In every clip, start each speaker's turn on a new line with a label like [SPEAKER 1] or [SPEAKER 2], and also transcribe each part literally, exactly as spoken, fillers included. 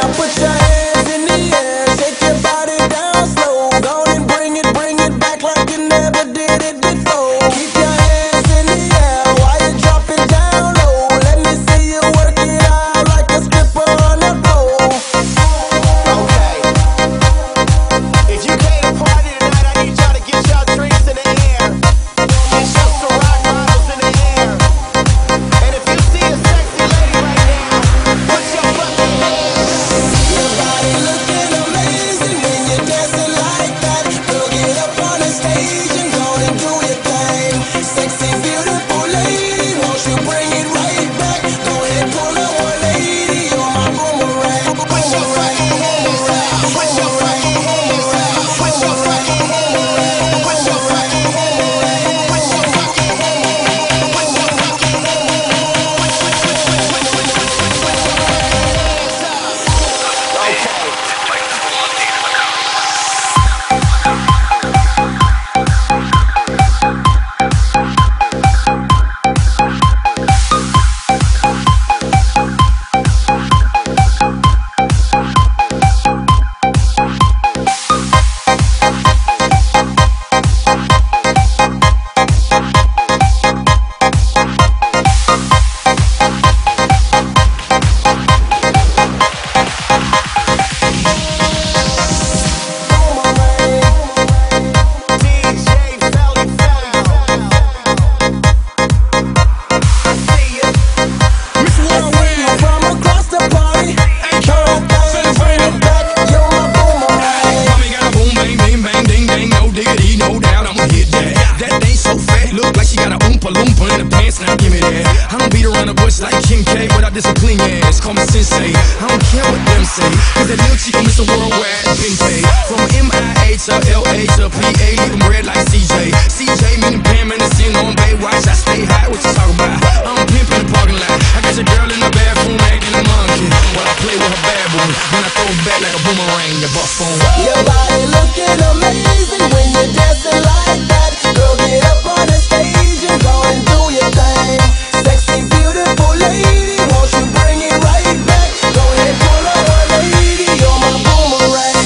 [SPEAKER 1] discipline, yeah, it's common sense, say. I don't care what them say, cause that little chico Mister Worldwide been paid. From M I A to L A to P A, leave them red like C J. C J meaning Pam and the sin on Baywatch. I stay high, what you talk about? I'm pimping the parking lot. I got your girl in the bathroom acting a monkey while I play with her bad boy. Then I throw it back like a boomerang, your butt phone.
[SPEAKER 2] Your body looking amazing when you're dancing like that. Girl, get up on the stage and go and do your thing. Sexy, beautiful lady, won't you bring it right back? Go ahead, pull up a lady, you're my boomerang.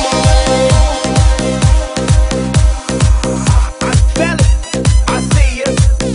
[SPEAKER 3] I feel it, I see you.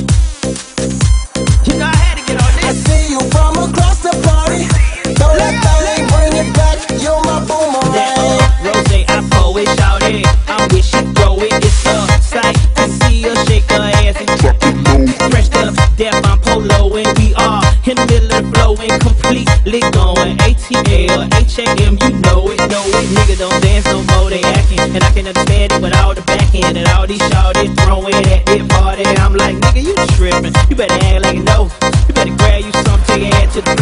[SPEAKER 3] You know I had to get on this.
[SPEAKER 2] I see you from across the party. Don't let that thing bring it back, you're my boomerang.
[SPEAKER 3] Rose, I pull it, shout it. I wish you throw it, it's a sight to see her shake her ass and drop it low. Fresh up, deaf, I'm polo, and we are in the middle of the flow and completely going A T L, H A M, you know it, know it. Nigga don't dance no more, they acting, and I can understand it with all the back end and all these shawties throwing at this party. I'm like, nigga, you tripping. You better act like you know. You better grab you something, take your head to the